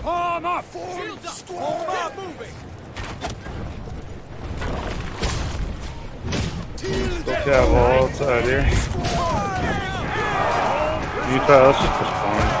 Arm up! Shields up! Form up! Moving! Yeah, well, it's out here. Utah, let's just push forward.